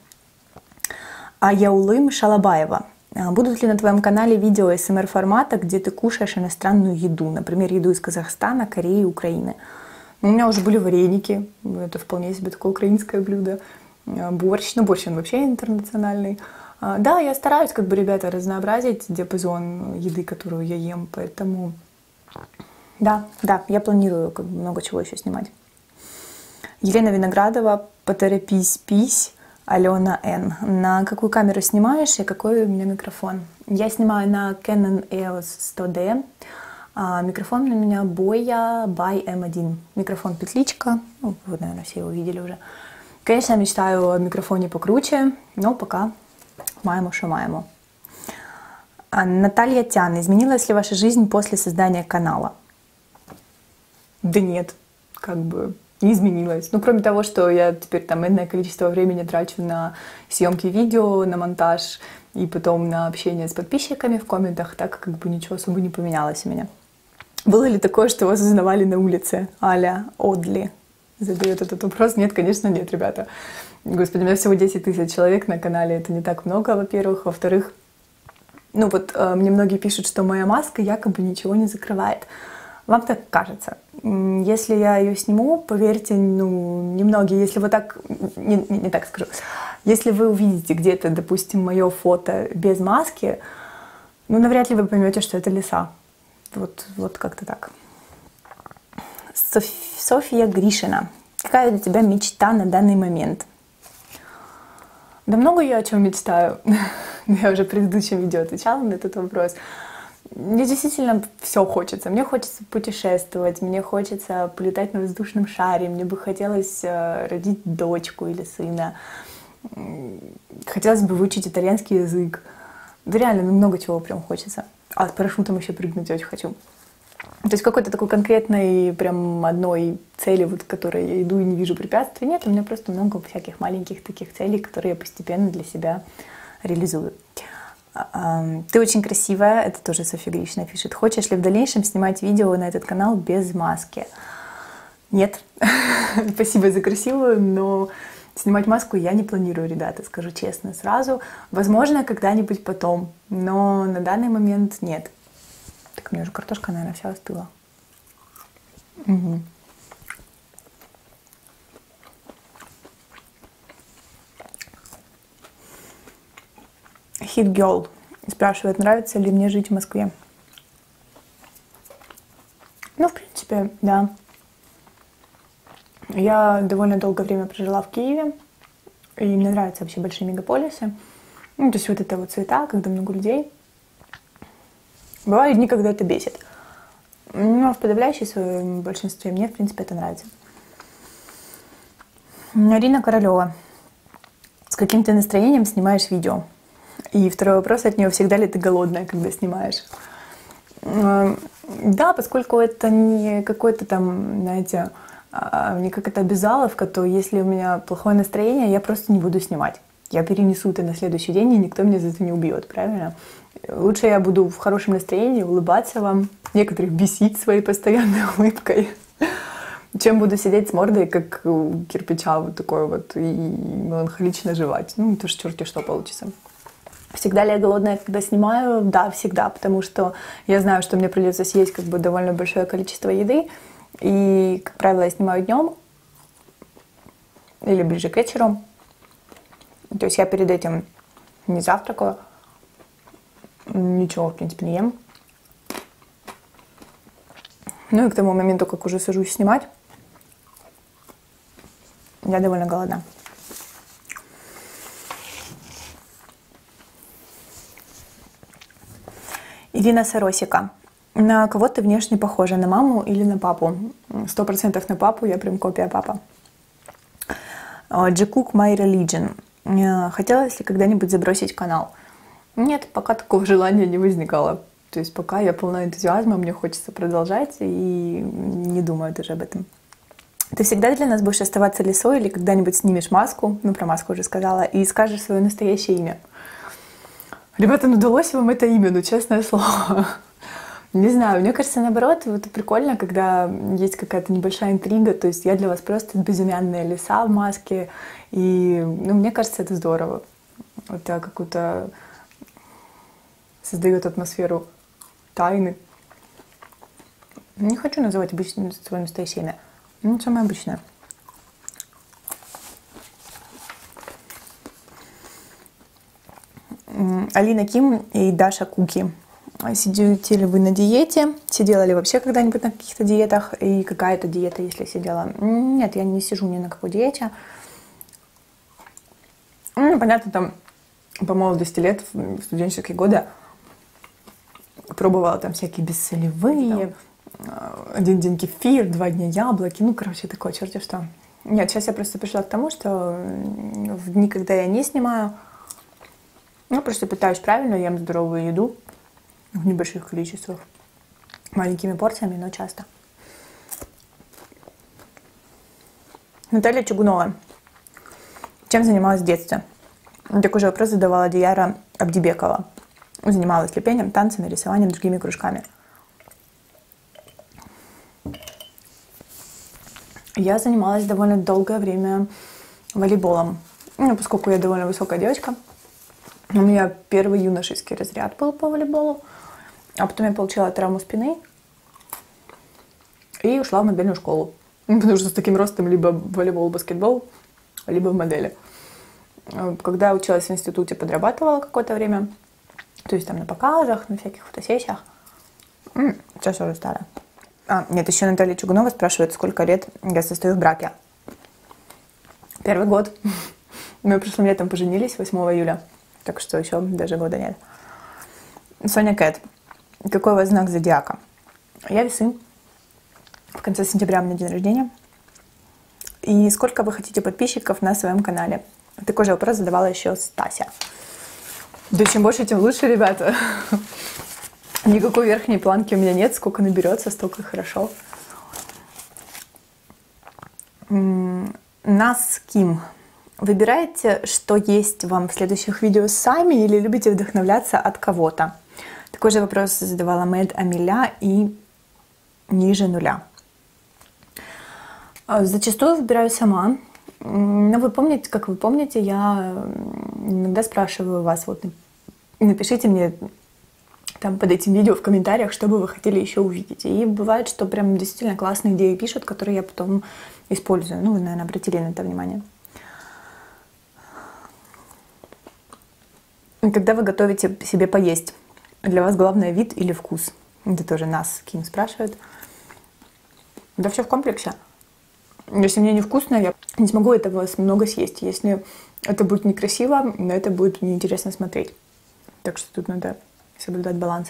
А Яулым Шалабаева. Будут ли на твоем канале видео эс эм эр формата, где ты кушаешь иностранную еду, например, еду из Казахстана, Кореи, Украины? У меня уже были вареники, это вполне себе такое украинское блюдо. Борщ, ну борщ он вообще интернациональный. Да, я стараюсь, как бы, ребята, разнообразить диапазон еды, которую я ем, поэтому... Да, да, я планирую как бы много чего еще снимать. Елена Виноградова, поторопись, пись, Алена Н. На какую камеру снимаешь и какой у меня микрофон? Я снимаю на Canon и о эс сто ди. А микрофон у меня Boya by эм один. Микрофон петличка. Ну, вы, наверное, все его видели уже. Конечно, я мечтаю о микрофоне покруче, но пока маемо, что маемо. А Наталья Тян. Изменилась ли ваша жизнь после создания канала? Да нет, как бы не изменилось. Ну, кроме того, что я теперь там энное количество времени трачу на съемки видео, на монтаж и потом на общение с подписчиками в комментах, так как бы ничего особо не поменялось у меня. Было ли такое, что вас узнавали на улице? Аля Одли задает этот вопрос. Нет, конечно, нет, ребята. Господи, у меня всего десять тысяч человек на канале, это не так много, во-первых. Во-вторых, ну вот э, мне многие пишут, что моя маска якобы ничего не закрывает. Вам так кажется. Если я ее сниму, поверьте, ну, немногие, если вот так, не, не, не так скажу, если вы увидите где-то, допустим, мое фото без маски, ну, навряд ли вы поймете, что это лиса. Вот, вот как-то так. Соф, Софья Гришина. Какая для тебя мечта на данный момент? Да много я о чем мечтаю. Я уже в предыдущем видео отвечала на этот вопрос. Мне действительно все хочется. Мне хочется путешествовать, мне хочется полетать на воздушном шаре, мне бы хотелось родить дочку или сына. Хотелось бы выучить итальянский язык. Да реально, ну, много чего прям хочется. А с парашютом еще прыгнуть очень хочу. То есть какой-то такой конкретной прям одной цели, вот, к которой я иду и не вижу препятствий, нет. У меня просто много всяких маленьких таких целей, которые я постепенно для себя реализую. Ты очень красивая, это тоже Софья Гришина пишет. Хочешь ли в дальнейшем снимать видео на этот канал без маски? Нет. Спасибо за красивую, но снимать маску я не планирую, ребята, скажу честно сразу. Возможно, когда-нибудь потом, но на данный момент нет. Так, у меня уже картошка, наверное, вся остыла. Угу. Hit Girl спрашивает, нравится ли мне жить в Москве. Ну, в принципе, да. Я довольно долгое время прожила в Киеве, и мне нравятся вообще большие мегаполисы. Ну, то есть вот это вот суета, когда много людей. Бывают дни, когда это бесит. Но в подавляющей своем большинстве мне, в принципе, это нравится. Арина Королева. С каким ты настроением снимаешь видео? И второй вопрос от нее. Всегда ли ты голодная, когда снимаешь? Да, поскольку это не какой-то там, знаете, не как это обязаловка, то если у меня плохое настроение, я просто не буду снимать. Я перенесу это на следующий день, и никто меня за это не убьет, правильно? Лучше я буду в хорошем настроении, улыбаться вам, некоторых бесить своей постоянной улыбкой, чем буду сидеть с мордой, как у кирпича, вот такой вот, и меланхолично жевать. Ну, это ж черти что получится. Всегда ли я голодная, когда снимаю? Да, всегда, потому что я знаю, что мне придется съесть как бы довольно большое количество еды, и, как правило, я снимаю днем или ближе к вечеру. То есть я перед этим не завтракаю, ничего, в принципе, не ем. Ну и к тому моменту, как уже сажусь снимать, я довольно голодна. Ирина Соросика. На кого ты внешне похожа? На маму или на папу? Сто процентов на папу, я прям копия папа. Джекук My Religion. Хотелось ли когда-нибудь забросить канал? Нет, пока такого желания не возникало. То есть пока я полна энтузиазма, мне хочется продолжать и не думаю даже об этом. Ты всегда для нас будешь оставаться лисой или когда-нибудь снимешь маску, ну про маску уже сказала, и скажешь свое настоящее имя? Ребята, ну удалось вам это имя, ну честное слово. Не знаю, мне кажется, наоборот, вот прикольно, когда есть какая-то небольшая интрига, то есть я для вас просто безымянная лиса в маске, и, ну, мне кажется, это здорово. Это какую-то создает атмосферу тайны. Не хочу называть обычное свое настоящее имя, ну, самое обычное. Алина Ким и Даша Куки. Сидите ли вы на диете? Сидела ли вообще когда-нибудь на каких-то диетах? И какая это диета, если сидела? Нет, я не сижу ни на какой диете. Ну, понятно, там по молодости лет, в студенческие годы, пробовала там всякие бессолевые, один день кефир, два дня яблоки, ну, короче, такое, черти что. Нет, сейчас я просто пришла к тому, что в дни, когда я не снимаю, ну, просто питаюсь правильно, ем здоровую еду в небольших количествах, маленькими порциями, но часто. Наталья Чугунова. Чем занималась в детстве? Такой же вопрос задавала Дияра Абдибекова. Занималась лепением, танцами, рисованием, другими кружками. Я занималась довольно долгое время волейболом. Ну, поскольку я довольно высокая девочка, у меня первый юношеский разряд был по волейболу, а потом я получила травму спины и ушла в модельную школу. Потому что с таким ростом либо волейбол, баскетбол, либо в модели. Когда я училась в институте, подрабатывала какое-то время. То есть там на показах, на всяких фотосессиях. Сейчас уже старая. А, нет, еще Наталья Чугунова спрашивает, сколько лет я состою в браке. Первый год. Мы прошлым летом поженились восьмого июля, так что еще даже года нет. Соня Кэт. Какой у вас знак зодиака? Я весы. В конце сентября у меня день рождения. И сколько вы хотите подписчиков на своем канале? Такой же вопрос задавала еще Стася. Да чем больше, тем лучше, ребята. Никакой верхней планки у меня нет. Сколько наберется, столько хорошо. Нас Ким. Выбираете, что есть вам в следующих видео сами или любите вдохновляться от кого-то? Такой же вопрос задавала Мэд Амиля и ниже нуля. Зачастую выбираю сама. Но вы помните, как вы помните, я иногда спрашиваю вас, вот напишите мне там под этим видео в комментариях, что бы вы хотели еще увидеть. И бывает, что прям действительно классные идеи пишут, которые я потом использую. Ну, вы, наверное, обратили на это внимание. Когда вы готовите себе поесть, для вас главное вид или вкус? Это тоже нас Ким спрашивает. Да все в комплексе. Если мне невкусно, я не смогу этого много съесть. Если это будет некрасиво, на это будет неинтересно смотреть. Так что тут надо соблюдать баланс.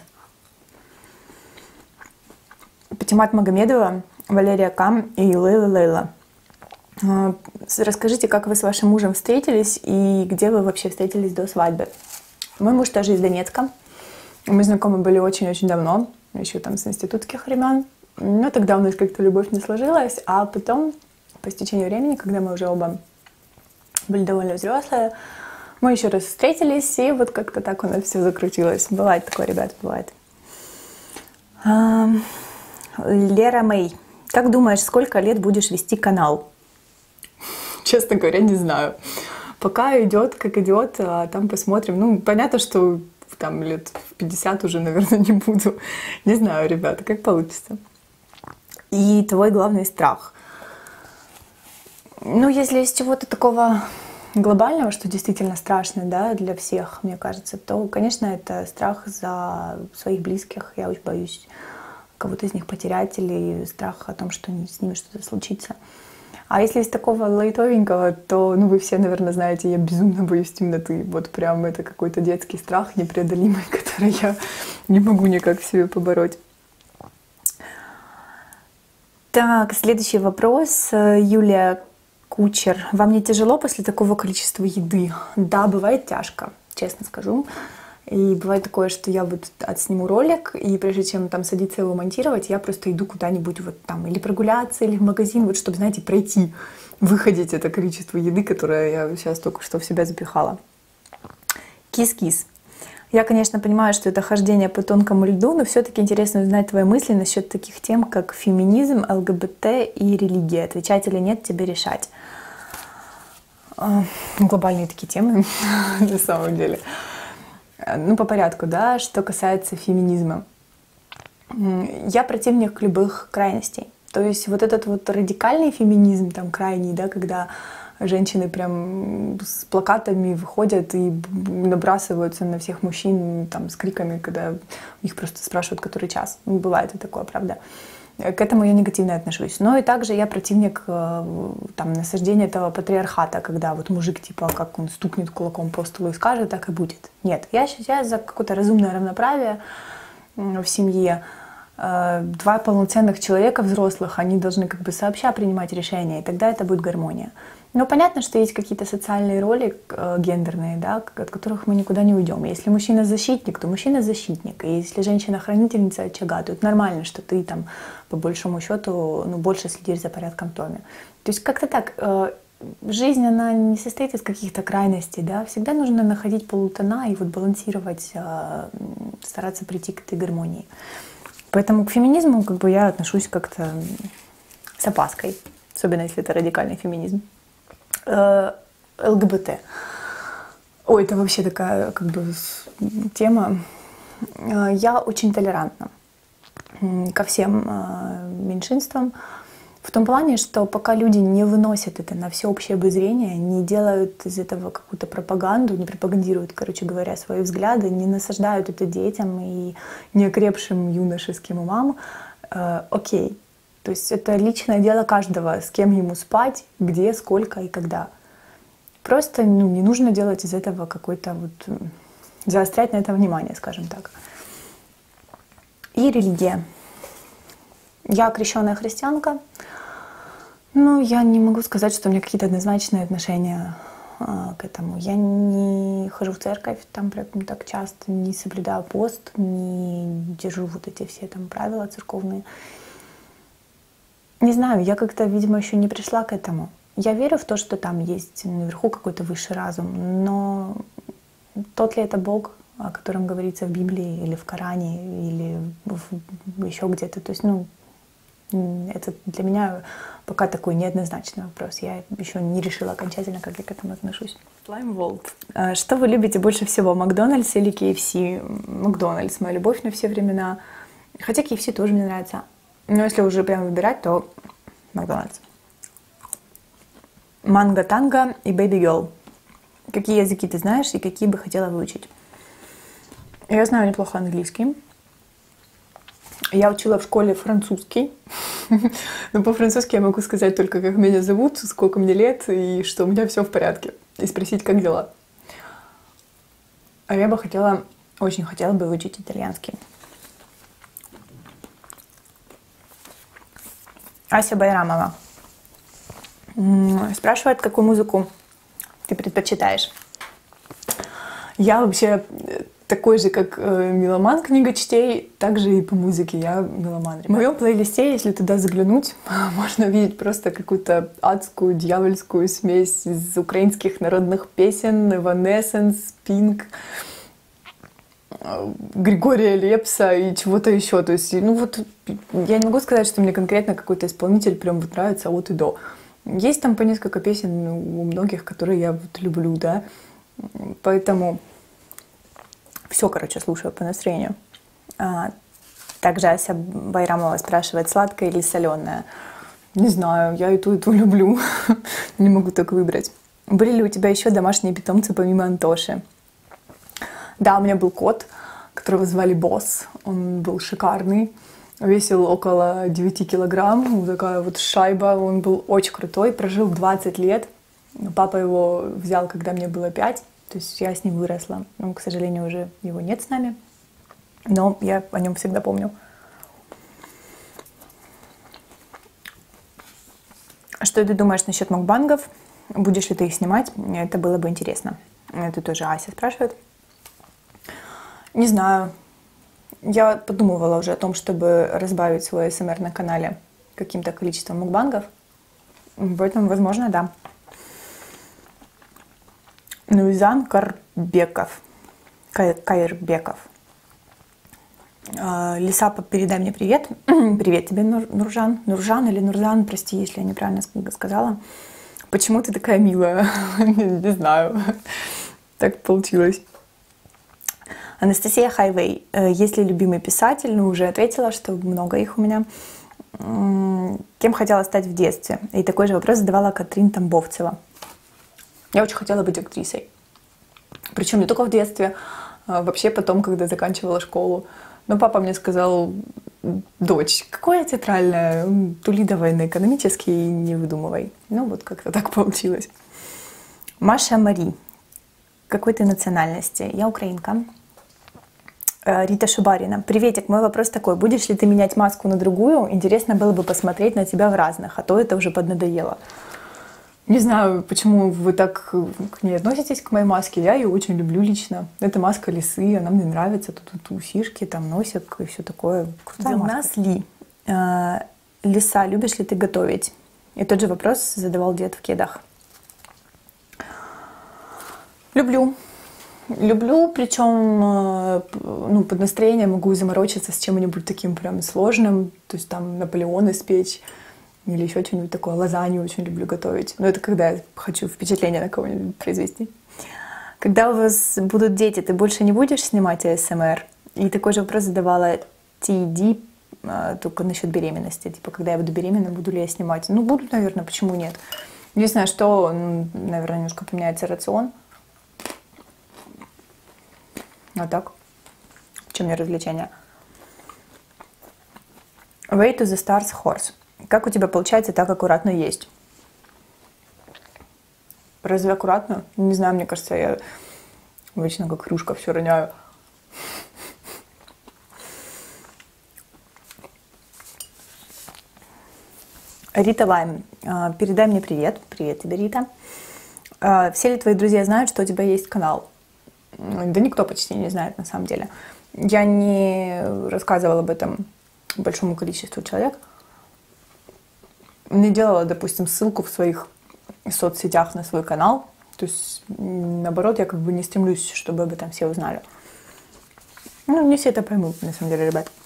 Патимат Магомедова, Валерия Кам и Лейла Лейла. Расскажите, как вы с вашим мужем встретились и где вы вообще встретились до свадьбы? Мой муж тоже из Донецка. Мы знакомы были очень-очень давно, еще там с институтских времен. Но тогда у нас как-то любовь не сложилась, а потом, по стечению времени, когда мы уже оба были довольно взрослые, мы еще раз встретились, и вот как-то так у нас все закрутилось. Бывает такое, ребят, бывает. А, Лера Мэй. Как думаешь, сколько лет будешь вести канал? Честно говоря, не знаю. Пока идет, как идет, а там посмотрим. Ну, понятно, что там лет в пятьдесят уже, наверное, не буду. Не знаю, ребята, как получится. И твой главный страх. Ну, если из чего-то такого глобального, что действительно страшно, да, для всех, мне кажется, то, конечно, это страх за своих близких. Я очень боюсь кого-то из них потерять или страх о том, что с ними что-то случится. А если из такого лайтовенького, то, ну, вы все, наверное, знаете, я безумно боюсь темноты. Вот прям это какой-то детский страх непреодолимый, который я не могу никак в себе побороть. Так, следующий вопрос. Юлия Кучер. Вам не тяжело после такого количества еды? Да, бывает тяжко, честно скажу. И бывает такое, что я вот отсниму ролик, и прежде чем там садиться его монтировать, я просто иду куда-нибудь вот там или прогуляться, или в магазин, вот чтобы, знаете, пройти, выходить это количество еды, которое я сейчас только что в себя запихала. Кис-кис. Я, конечно, понимаю, что это хождение по тонкому льду, но все-таки интересно узнать твои мысли насчет таких тем, как феминизм, ЛГБТ и религия. Отвечать или нет, тебе решать. Глобальные такие темы, на самом деле. Ну, по порядку, да, что касается феминизма. Я противник любых крайностей. То есть вот этот вот радикальный феминизм, там, крайний, да, когда женщины прям с плакатами выходят и набрасываются на всех мужчин там с криками, когда их просто спрашивают, который час. Ну, бывает и такое, правда. К этому я негативно отношусь. Но и также я противник там, насаждения этого патриархата, когда вот мужик, типа, как он стукнет кулаком по столу и скажет, так и будет. Нет, я считаю за какое-то разумное равноправие в семье. Два полноценных человека, взрослых, они должны как бы сообща принимать решения, и тогда это будет гармония. Но понятно, что есть какие-то социальные роли э, гендерные, да, от которых мы никуда не уйдем. Если мужчина защитник, то мужчина защитник. И если женщина хранительница очага, то это нормально, что ты там по большому счету ну, больше следишь за порядком в доме. То есть как-то так. Э, жизнь, она не состоит из каких-то крайностей, да. Всегда нужно находить полутона и вот балансировать, э, стараться прийти к этой гармонии. Поэтому к феминизму как бы я отношусь как-то с опаской, особенно если это радикальный феминизм. ЛГБТ. Ой, это вообще такая как бы тема. Я очень толерантна ко всем меньшинствам. В том плане, что пока люди не выносят это на всеобщее обозрение, не делают из этого какую-то пропаганду, не пропагандируют, короче говоря, свои взгляды, не насаждают это детям и неокрепшим юношеским умам, э, окей. То есть это личное дело каждого, с кем ему спать, где, сколько и когда. просто ну, не нужно делать из этого какой-то вот... заострять на это внимание, скажем так. И религия. Я крещенная христианка, но я не могу сказать, что у меня какие-то однозначные отношения а, к этому. Я не хожу в церковь там прям так часто, не соблюдаю пост, не держу вот эти все там правила церковные. Не знаю, я как-то, видимо, еще не пришла к этому. Я верю в то, что там есть наверху какой-то высший разум, но тот ли это Бог, о котором говорится в Библии или в Коране, или в, еще где-то, то есть, ну, это для меня пока такой неоднозначный вопрос. Я еще не решила окончательно, как я к этому отношусь. Slime World. Что вы любите больше всего, Макдональдс или кей эф си? Макдональдс — моя любовь на все времена. Хотя кей эф си тоже мне нравится. Но если уже прям выбирать, то Макдональдс. Манго Танго и Baby Girl. Какие языки ты знаешь и какие бы хотела выучить? Я знаю неплохо английский. Я учила в школе французский. Но по-французски я могу сказать только, как меня зовут, сколько мне лет и что у меня все в порядке. И спросить, как дела. А я бы хотела, очень хотела бы выучить итальянский. Ася Байрамова спрашивает, какую музыку ты предпочитаешь. Я вообще такой же, как меломан книгочтей, так же и по музыке я меломан. В моем плейлисте, если туда заглянуть, можно увидеть просто какую-то адскую, дьявольскую смесь из украинских народных песен, Evanescence, Pink, Григория Лепса и чего-то еще. То есть, ну вот, я не могу сказать, что мне конкретно какой-то исполнитель прям вот нравится от и до. Есть там по несколько песен у многих, которые я вот люблю, да, поэтому все, короче, слушаю по настроению. А, также Ася Байрамова спрашивает, сладкое или соленое. Не знаю, я и ту, и ту люблю, не могу так выбрать. Были ли у тебя еще домашние питомцы помимо Антоши? Да, у меня был кот, которого звали Босс, он был шикарный. Весил около девяти килограмм, такая вот шайба, он был очень крутой, прожил двадцать лет. Папа его взял, когда мне было пять, то есть я с ним выросла. Но, к сожалению, уже его нет с нами, но я о нем всегда помню. Что ты думаешь насчет мукбангов? Будешь ли ты их снимать? Это было бы интересно. Это тоже Ася спрашивает. Не знаю. Я подумывала уже о том, чтобы разбавить свой эс эм эр на канале каким-то количеством мукбангов. Поэтому, возможно, да. Нуизан Карбеков. Кайрбеков. Лиса, передай мне привет. Привет тебе, Нуржан. Нуржан или Нурзан, прости, если я неправильно сказала. Почему ты такая милая? Не знаю. Так получилось. Анастасия Хайвей. Есть ли любимый писатель? Ну, уже ответила, что много их у меня. Кем хотела стать в детстве? И такой же вопрос задавала Катрин Тамбовцева. Я очень хотела быть актрисой. Причем не только в детстве, а вообще потом, когда заканчивала школу. Но папа мне сказал, дочь, какое театральное? Тули давай на экономический и не выдумывай. Ну, вот как-то так получилось. Маша Мари. Какой ты национальности? Я украинка. Рита Шубарина. Приветик, мой вопрос такой. Будешь ли ты менять маску на другую? Интересно было бы посмотреть на тебя в разных, а то это уже поднадоело. Не знаю, почему вы так к ней относитесь, к моей маске. Я ее очень люблю лично. Это маска лисы, она мне нравится. Тут, тут усишки, там носик и все такое. Дилназ Ли. Лиса, любишь ли ты готовить? И тот же вопрос задавал дед в кедах. Люблю. Люблю, причем ну, под настроение могу заморочиться с чем-нибудь таким прям сложным. То есть там Наполеон испечь или еще что-нибудь такое. Лазанью очень люблю готовить. Но это когда я хочу впечатление на кого-нибудь произвести. Когда у вас будут дети, ты больше не будешь снимать а эс эм эр? И такой же вопрос задавала ти ди, только насчет беременности. Типа, когда я буду беременна, буду ли я снимать? Ну, буду, наверное, почему нет? Единственное, что, наверное, немножко поменяется рацион. А так, в чем мне развлечение? Way to the Stars Horse. Как у тебя получается так аккуратно есть? Разве аккуратно? Не знаю, мне кажется, я обычно как кружка все роняю. Рита Вайм, передай мне привет. Привет тебе, Рита. Все ли твои друзья знают, что у тебя есть канал? Да никто почти не знает, на самом деле. Я не рассказывала об этом большому количеству человек. Не делала, допустим, ссылку в своих соцсетях на свой канал. То есть, наоборот, я как бы не стремлюсь, чтобы об этом все узнали. Ну, не все это поймут, на самом деле, ребят.